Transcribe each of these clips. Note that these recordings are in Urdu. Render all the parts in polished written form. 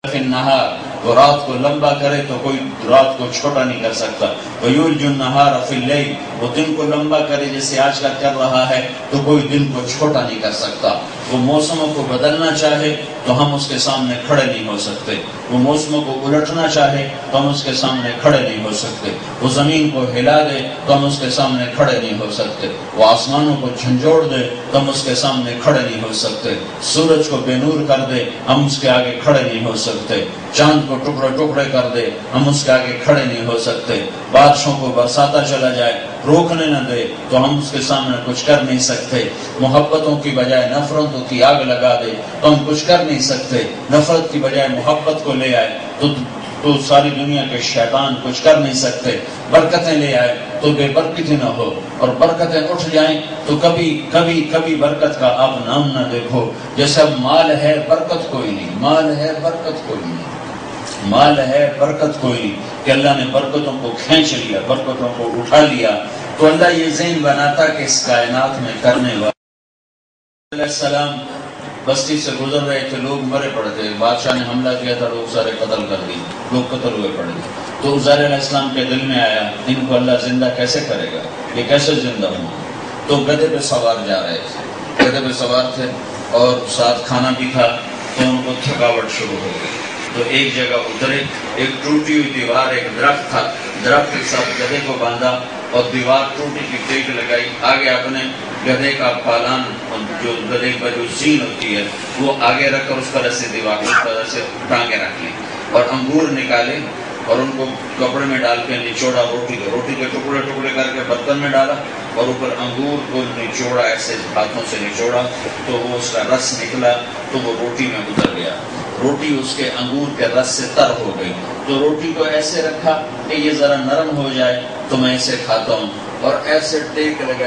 النہار، وہ رات کو لمبا کرے تو کوئی رات کو چھوٹا نہیں کر سکتا. وَيُولِجُ النَّهَارَ فِي اللَّيْلِ، وہ دن کو لمبا کرے جیسے آج کا کر رہا ہے تو کوئی دن کو چھوٹا نہیں کر سکتا. وہ موسموں کو بدلنا چاہے تو ہم اس کے سامنے کھڑے نہیں ہو سکتے. وہ موسموں کو الٹنا چاہے تو ہم اس کے سامنے کھڑے نہیں ہو سکتے. وہ زمین کو ہلا دے تو ہم اس کے سامنے کھڑے نہیں ہو سکتے. وہ آسمانوں کو جھنجھوڑ دے تو ہم اس کے سامنے کھڑے نہیں ہو سکتے. سورج کو بے نور کر دے ہم اس کے آگے کھڑے نہیں ہو سکتے. چاند کو ٹکڑے ٹکڑے کر دے ہم اس کے آگے کھڑے نہیں ہو سکتے. بادشاہوں کو برساتا چلا جائے روکنے نہ دے تو ہم اس کے سامنے کچھ کر نہیں سکتے. محبتوں کی بجائے نفرتوں کی آگ لگا دے تو ہم کچھ کر نہیں سکتے. نفرت کی بجائے محبت کو لے آئے تو ساری دنیا کے شیطان کچھ کر نہیں سکتے. برکتیں لے آئے تو بے برکتی نہ ہو، اور برکتیں اٹھ جائیں تو کبھی برکت کا آپ نام نہ دیکھو. جیسے اب مال ہے برکت کوئی نہیں، مال ہے برکت کوئی نہیں، مال ہے برکت کوئی نہیں. کہ اللہ نے برکتوں کو کھینچ لیا، برکتوں کو اٹھا لیا. تو اللہ یہ ذہن بناتا کہ اس کائنات میں کرنے والا. علیہ السلام بستی سے گزر رہے تھے، لوگ مرے پڑے تھے. بادشاہ نے حملہ کیا تھا، لوگ سارے قتل کر دیے، لوگ قتل ہوئے پڑے تھے. تو عزیر علیہ السلام کے دل میں آیا ان کو اللہ زندہ کیسے کرے گا، یہ کیسے زندہ ہوں. تو گدھے پہ سوار جا رہے تھے، گدھے پہ سوار تھے اور ساتھ کھانا بھی تھا. تو ان کو تھکاوٹ شروع ہو گئی. تو ایک جگہ اترے، ایک ٹوٹی ہوئی دیوار، ایک درخت تھا، درخت کے ساتھ گدھے کو باندھا اور دیوار ٹوٹی کی ٹیک لگائی. آگے اپنے گدھے کا پالان، جو گدھے کا جو سین ہوتی ہے وہ آگے رکھ کر اس پر ایسے دیوار اس پر ایسے ٹانگے رکھ لی اور انگور نکالے اور ان کو کپڑے میں ڈال کے نچوڑا. روٹی کے ٹکڑے ٹکڑے کر کے برتن میں ڈالا اور اوپر انگور کو نچوڑا، ایسے ہاتھوں سے نچوڑا تو وہ اس کا رس نکلا تو وہ روٹی میں اتر گیا. روٹی اس کے انگور کے رس سے تر ہو گئی. تو روٹی کو ایسے رکھا کہ یہ ذرا نرم ہو جائے تو میں اسے کھاتا ہوں، اور ایسے ٹیک لگائی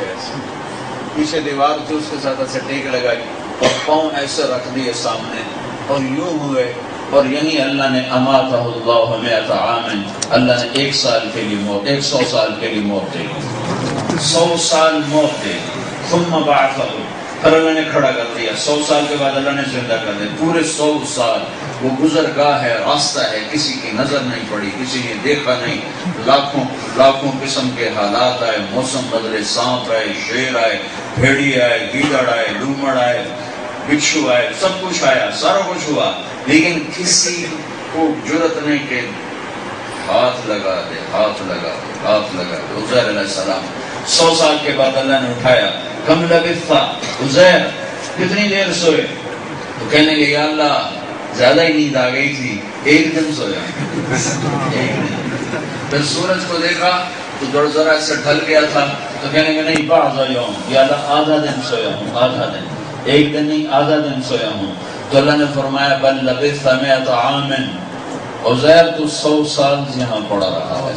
پیچھے دیوار تھی اس کے ساتھ ایسے ٹیک لگائی اور پاؤں ایسے رکھ دیے سامنے اور یوں ہوئے. اور یہی اللہ نے اماتہ اللہ مئۃ عام، اللہ نے 100 سال کے لیے موت، 100 سال کے لیے موت دے، 100 سال موت دے. ثم بعثہ، پھر اللہ نے کھڑا کر دیا. 100 سال کے بعد اللہ نے زندہ کر دیا. پورے 100 سال وہ گزرگاہ ہے، راستہ ہے، کسی کی نظر نہیں پڑی، کسی نے دیکھا نہیں. لاکھوں قسم کے حالات آئے، موسم بدلے، سانپ آئے، شیر آئے، بھیڑی آئے، گیدڑ آئے، لومڑ آئے، بچھو آئے، سب کچھ آیا، سارا کچھ ہوا، لیکن کسی کو جرأت نہیں کہ ہاتھ لگا دے. عزیر علیہ السلام 100 سال کے بعد اللہ نے اٹھایا. کم لبثت عزیر، کتنی دیر سوئے؟ تو کہنے لگے یا اللہ زیادہ ہی نیند آ گئی تھی، 1 دن سویا. 1 دن. پھر سورج کو دیکھا تو ذرا سے ڈھل گیا تھا تو کہنے لگے نہیں بعض یوم، یا اللہ آدھا دن سویا ہوں، آدھا دن، 1 دن نہیں آدھا دن سویا ہوں. تو اللہ نے فرمایا بل لبثت مئۃ عام، عزیر تو 100 سال یہاں پڑا رہا ہے،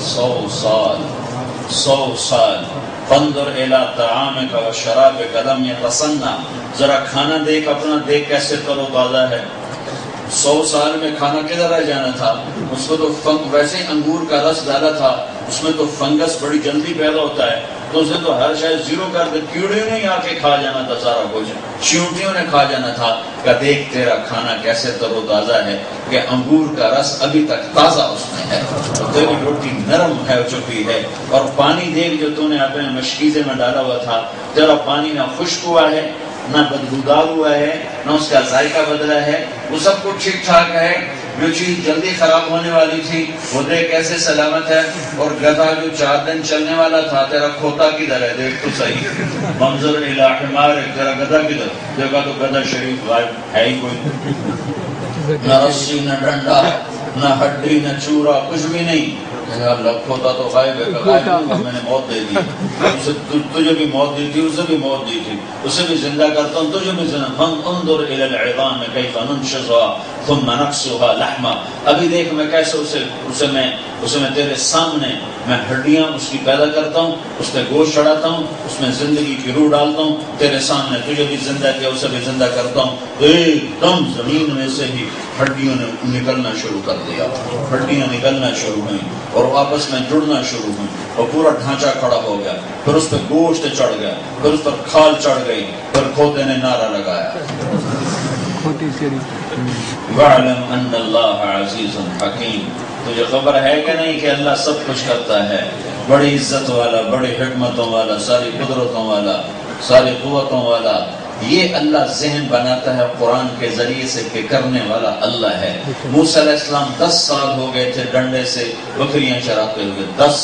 100 سال. فانظر الی طعامک و شرابک لم یتصنع، ذرا کھانا دیکھ اپنا، دیکھ کیسے تر و تازہ ہے. 100 سال میں کھانا کدھر رہ جانا تھا. اس کو تو ویسے ہی انگور کا رس ڈالا تھا، اس میں تو فنگس بڑی جلدی پیدا ہوتا ہے، تو اسے تو ہر شاید زیرو کر دے. کیڑے نے آ کے کھا جانا تھا سارا کچھ، چیونٹیوں نے کھا جانا تھا. کہ دیکھ تیرا کھانا کیسے تر و تازہ ہے، کہ انگور کا رس ابھی تک تازہ اس میں ہے، اور تیری روٹی نرم ہے چکی ہے. اور پانی دیکھ جو تو نے اپنے مشکیزے میں ڈالا ہوا تھا، تیرا پانی نہ خشک ہوا ہے، نہ بدبودار ہوا ہے، نہ اس کا ذائقہ بدلا ہے، وہ سب کچھ ٹھیک ٹھاک ہے. جو چیز جلدی خراب ہونے والی تھی وہ دیکھ کیسے سلامت ہے. اور گدھا جو 4 دن چلنے والا تھا، تیرا کھوتا کدھر ہے، دیکھ تو صحیح. منظر الی حمارک، تیرا گدھا کدھر؟ دیکھا تو گدھا شریف غائب ہے ہی کوئی، نہ رسی نہ ڈنڈا نہ ہڈی نہ چورا، کچھ بھی نہیں. اللہ کھوتا تو غائب ہے، میں نے موت دے دی. تجھے بھی موت دی تھی، اسے بھی موت دی تھی، اسے بھی زندہ کرتا ہوں، تجھے بھی زندہ. انظر الی العظام کیف ننشزها ثم نکسوها لحما، ابھی دیکھ میں کیسے اسے میں تیرے سامنے میں ہڈیاں اس کی پیدا کرتا ہوں، اس پہ گوشت چڑھاتا ہوں، اس میں زندگی کی روح ڈالتا ہوں، تیرے سامنے تجھے بھی زندہ کیا، اسے بھی زندہ کرتا ہوں. ایک دم زمین میں سے ہی ہڈیوں نے نکلنا شروع کر دیا، ہڈیاں نکلنا شروع ہوئیں اور آپس میں جڑنا شروع ہوئیں اور پورا ڈھانچہ کھڑا ہو گیا. پھر اس پہ گوشت چڑھ گیا، پھر اس پر کھال چڑھ گئی، پھر کھوتے نے نعرہ لگایا. وَاعْلَمْ أَنَّ اللَّهَ عَزِيزٌ حَكِيمٌ. تجھے خبر ہے کہ نہیں کہ اللہ سب کچھ کرتا ہے، بڑی عزت والا، بڑی حکمتوں والا، ساری قدرتوں والا، ساری قوتوں والا. یہ اللہ ذہن بناتا ہے قرآن کے ذریعے سے کہ کرنے والا اللہ ہے. موسیٰ علیہ السلام 10 سال ہو گئے تھے ڈنڈے سے بکریاں چراتے ہوئے. 10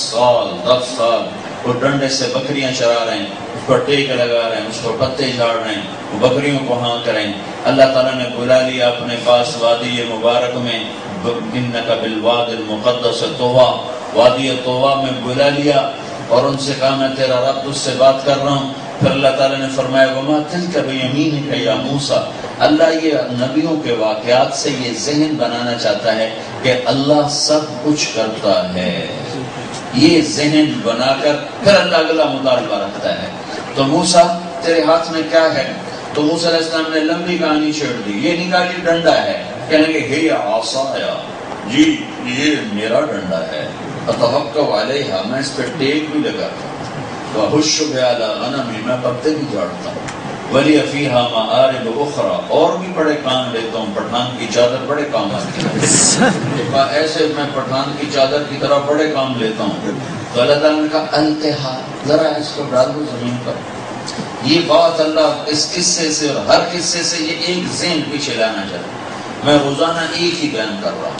سال وہ ڈنڈے سے بکریاں چرا رہے ہیں، اس کو ٹیک لگا رہے ہیں، اس کو پتے جھاڑ رہے ہیں، وہ بکریوں کو ہانک رہے ہیں. اللہ تعالیٰ نے بلا لیا اپنے پاس وادی مبارک میں، انک بالواد المقدس طویٰ، وادی طویٰ میں بلا لیا اور ان سے کہا میں تیرا رب تجھ سے بات کر رہا ہوں. پھر اللہ تعالیٰ نے فرمایا وما تلک بیمینک یا موسیٰ. اللہ یہ نبیوں کے واقعات سے یہ ذہن بنانا چاہتا ہے کہ اللہ سب کچھ کرتا ہے. یہ ذہن بنا کر پھر اللہ اگلا مطالبہ رکھتا ہے. تو موسیٰ تیرے ہاتھ میں کیا ہے؟ تو موسیٰ علیہ السلام نے لمبی کہانی چھیڑ دی. یہ نہیں کہا یہ ڈنڈا ہے، کہنے کہ ہے عصایا، جی یہ میرا ڈنڈا ہے، اتوکل علیہا، میں اس پہ ٹیک بھی لگاتا ہوں، وَأَحُشُّ بِهَا عَلَىٰ غَنَمِي، میں پتے بھی جھاڑتا ہوں، وَلِيَ فِيهَا مَآرِبُ أُخْرَىٰ، اور بھی بڑے کام لیتا ہوں. پٹھان کی چادر بڑے کام آتی ہے، ایسے میں پٹھان کی چادر کی طرح بڑے کام لیتا ہوں. تو اللہ تعالیٰ نے کہا التہا، ذرا اس کو ڈال دو زمین پر. یہ بات اللہ اس قصے سے اور ہر قصے سے یہ ایک ذہن پیچھے لانا چاہتا ہے. میں روزانہ ایک ہی بیان کر رہا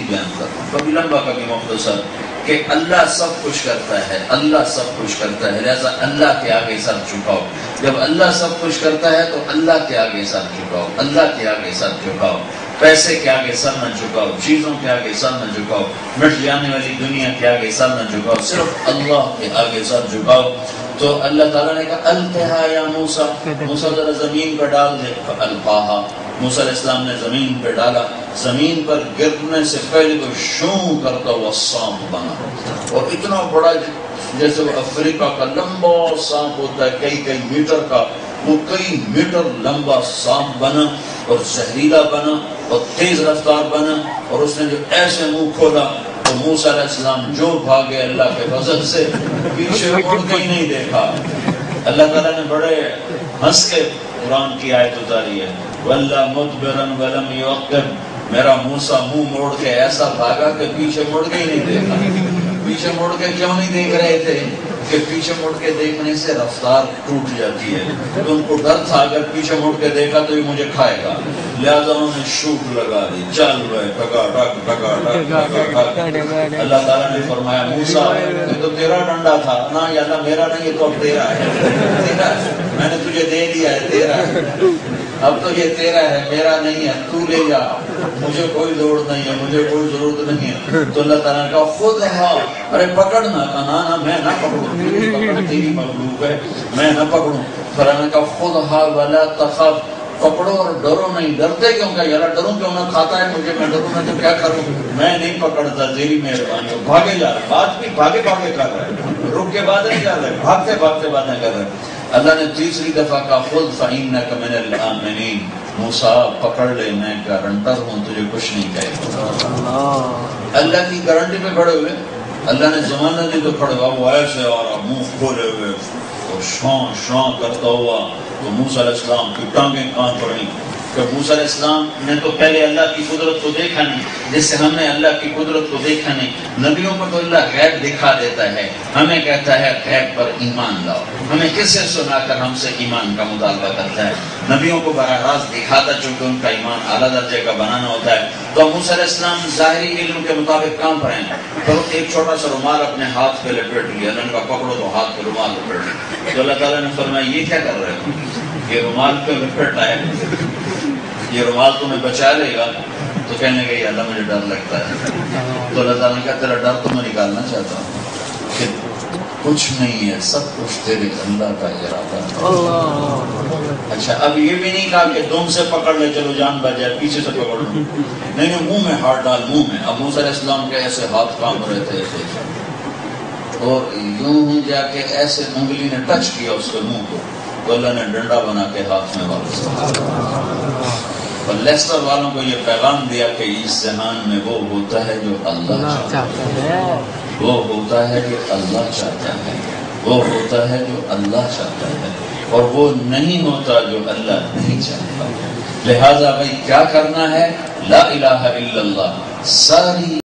ہوں، کبھی لمبا کبھی مختصر، کہ اللہ سب کچھ کرتا ہے، اللہ سب کچھ کرتا ہے، لہذا اللہ کے آگے سر جھکاؤ. جب اللہ سب کچھ کرتا ہے تو اللہ کے آگے سر جھکاؤ، اللہ کے آگے سر جھکاؤ. پیسے کے آگے سر نہ جھکاؤ، چیزوں کے آگے سر نہ جھکاؤ، مٹ جانے والی دنیا کے آگے سر نہ جھکاؤ، صرف اللہ کے آگے سر جھکاؤ. تو اللہ تعالیٰ نے کہا القها یا موسیٰ، موسیٰ ذرا زمین پر ڈال دے. فالقاها، موسیٰ علیہ السلام نے زمین پہ ڈالا. زمین پر گرنے سے پہلے تو شوں کرتا ہوا سانپ بنا، اور اتنا بڑا جیسے وہ افریقہ کا لمبا سانپ ہوتا ہے کئی میٹر کا، وہ کئی میٹر لمبا سانپ بنا اور زہریلا بنا اور تیز رفتار بنا. اور اس نے جو ایسے منہ کھولا تو موسیٰ علیہ السلام جو بھاگے اللہ کے فضل سے، پیچھے مڑ کے ہی نہیں دیکھا. اللہ تعالیٰ نے بڑے ہنس کے قرآن کی آیت اتاری ہے، وَلَّا مُدْبِرًا وَلَمْ يُعَقِّبْ، میرا موسیٰ منہ موڑ کے ایسا بھاگا کہ پیچھے مڑ کے ہی نہیں دیکھا. پیچھے مڑ کے کیوں نہیں دیکھ رہے تھے؟ کہ پیچھے مڑ کے دیکھنے سے رفتار ٹوٹ جاتی ہے. تو ان کو ڈر تھا اگر پیچھے مڑ کے دیکھا تو یہ مجھے کھائے گا، لہذا انہوں نے شوٹ لگا دی، چل رہے ٹکا ٹک ٹکا ٹک ٹکا ٹک. اللہ تعالیٰ نے فرمایا موسیٰ یہ تو تیرا ڈنڈا تھا نا، یا اللہ میرا نہیں، یہ تو اب تیرا ہے، میں نے تجھے دے دیا ہے، تیرا ہے، اب تو یہ تیرا ہے، میرا نہیں ہے، تو لے جا، مجھے کوئی ضرورت نہیں ہے، مجھے کوئی ضرورت نہیں ہے. تو اللہ تعالیٰ نے کہا خود ہاں، ارے پکڑنا، کہا میں نہ پکڑوں، تیری مخلوق ہے، میں نہ پکڑوں. پھر اللہ نے کہا خود ہاں ولا تخف، پکڑو اور ڈرو نہیں. ڈرتے کیوں؟ کہ یار ڈروں کیوں، نہ کھاتا ہے مجھے، میں ڈروں میں تو کیا کروں، میں نہیں پکڑتا، تیری مہربانی. بھاگے جا رہے، بات بھی بھاگے بھاگے کر رہے، رک کے بات نہیں کر رہے، بھاگتے بھاگتے باتیں کر رہے. اللہ نے تیسری دفعہ کہا خود فإنک من الآمنین، موسیٰ پکڑ لے، میں گارنٹر ہوں، تجھے کچھ نہیں کہے گا. اللہ کی گارنٹی پہ کھڑے ہوئے. اللہ نے زمانہ دی تو کھڑے ہوا، وہ ایسے آ رہا منہ کھولے ہوئے اور شان شان کرتا ہوا. تو موسیٰ علیہ السلام کی ٹانگیں کان پڑیں کہ موسیٰ علیہ السلام نے تو پہلے اللہ کی قدرت کو دیکھا نہیں، جس سے ہم نے اللہ کی قدرت کو دیکھا نہیں. نبیوں کو تو اللہ غیب دکھا دیتا ہے، ہمیں کہتا ہے غیب پر ایمان لاؤ. ہمیں کس سے سنا کر ہم سے ایمان کا مطالبہ کرتا ہے؟ نبیوں کو براہ راست دکھاتا، چونکہ ان کا ایمان اعلیٰ درجے کا بنانا ہوتا ہے. تو موسیٰ علیہ السلام ظاہری علم کے مطابق کام پر ہیں. تو ایک چھوٹا سا رومال اپنے ہاتھ پہ لپیٹ لیا، اللہ نے کہا پکڑو، تو ہاتھ پہ رومال لپیٹ لیا. تو اللہ تعالیٰ نے فرمایا یہ کیا کر رہے ہو؟ یہ رومال پہ لپیٹا ہے، یہ رومال تمہیں بچا لے گا. تو کہنے گئی اللہ مجھے ڈر لگتا ہے. تو اللہ تعالیٰ نے کہا تیرا ڈر تو میں نکالنا چاہتا ہوں کہ کچھ نہیں ہے، سب کچھ تیرے اللہ کا ارادہ ہے. اچھا اب یہ بھی نہیں کہا کہ تم سے پکڑ لے چلو جان بچ جائے، پیچھے سے پکڑ لو، نہیں منہ میں ہاتھ ڈال، منہ میں. اب موسیٰ علیہ السلام کے ایسے ہاتھ کام رہے تھے ایسے، اور یوں ہی جا کے ایسے انگلی نے ٹچ کیا اس کے منہ کو، تو اللہ نے ڈنڈا بنا کے ہاتھ میں واپس. اور لیسٹر والوں کو یہ پیغام دیا کہ اس جہان میں وہ ہوتا ہے جو اللہ چاہتا ہے، وہ ہوتا ہے جو اللہ چاہتا ہے. وہ ہوتا ہے جو اللہ چاہتا ہے، اور وہ نہیں ہوتا جو اللہ نہیں چاہتا۔ لہذا بھائی کیا کرنا ہے؟ لا الہ الا اللہ، ساری